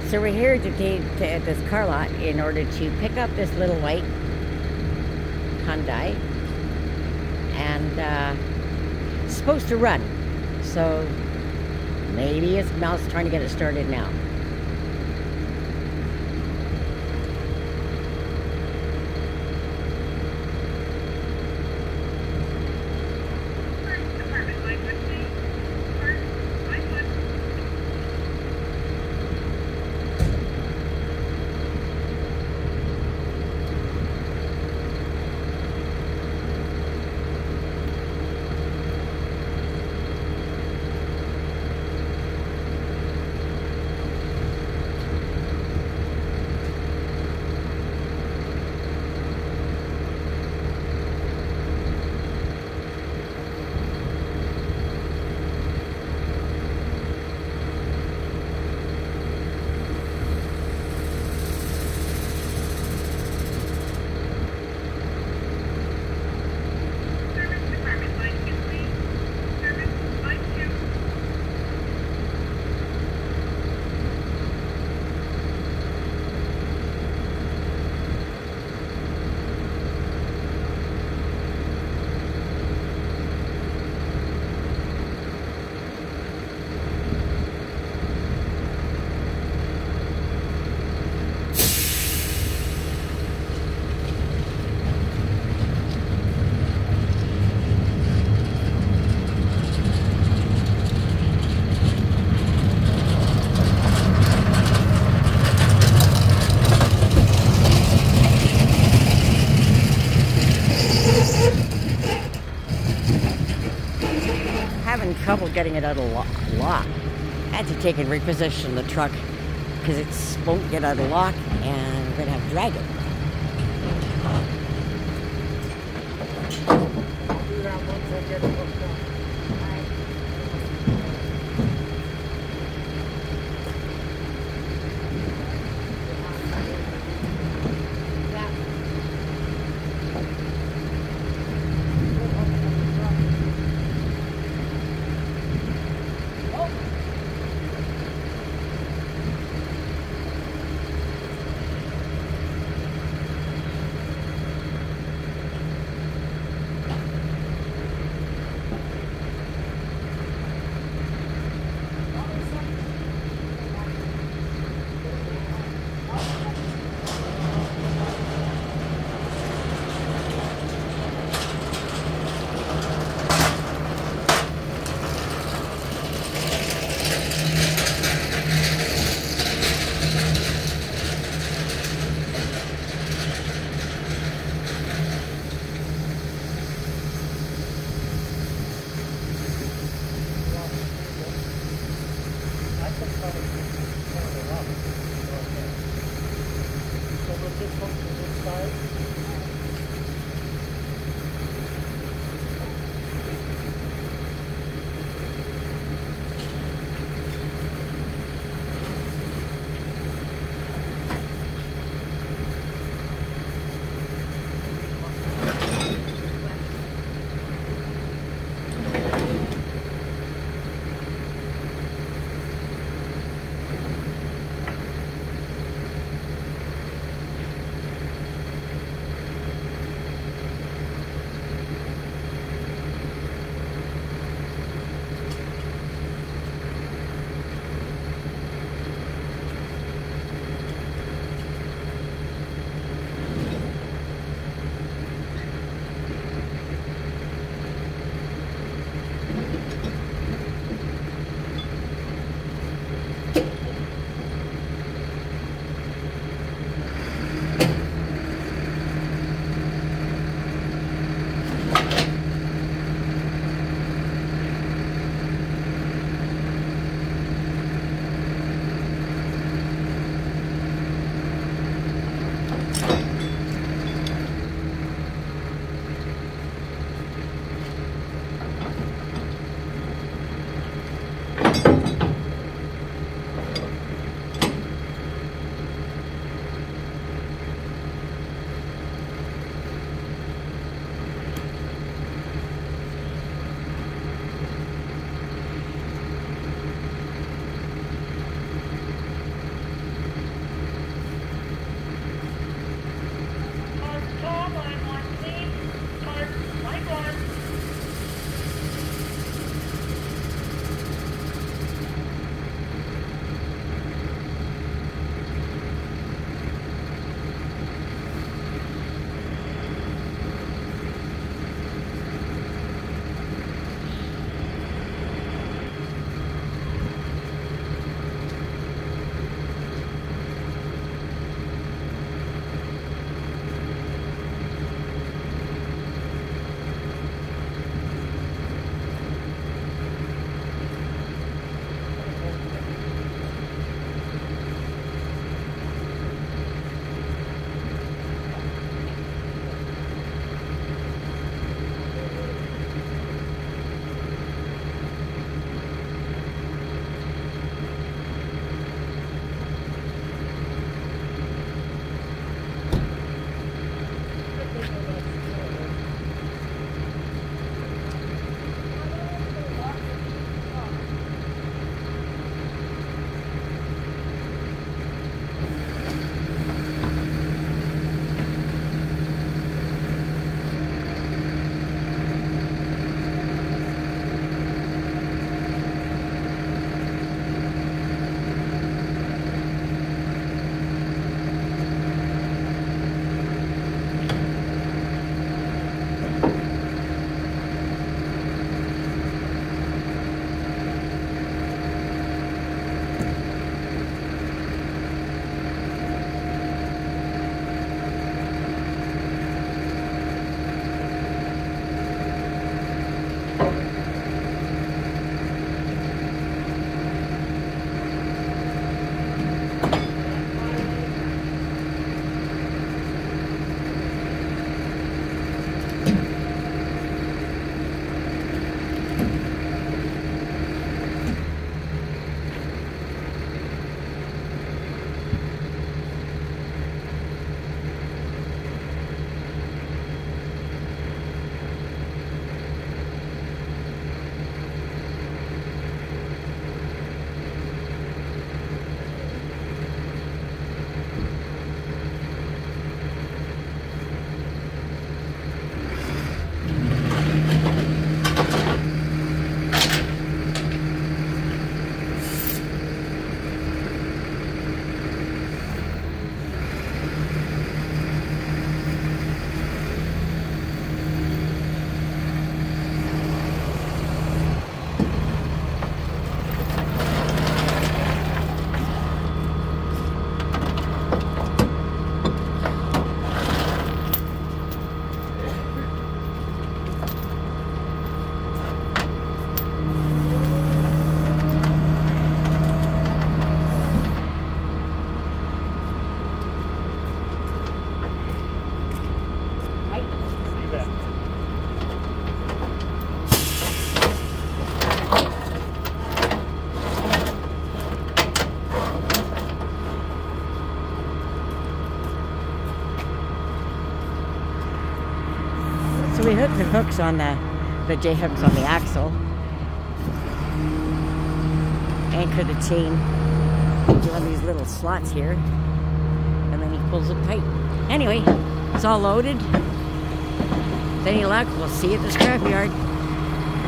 So we're here today at this car lot in order to pick up this little white Hyundai, and it's supposed to run. So maybe it's Mel's trying to get it started now. Having trouble getting it out of lock. I had to take and reposition the truck because it won't get out of lock, and we're gonna have to drag it. Do that once I get it hooked up. we hook the hooks on the J-hooks on the axle. Anchor the chain into one of these little slots here. And then he pulls it tight. Anyway, it's all loaded. With any luck, we'll see you at the scrapyard.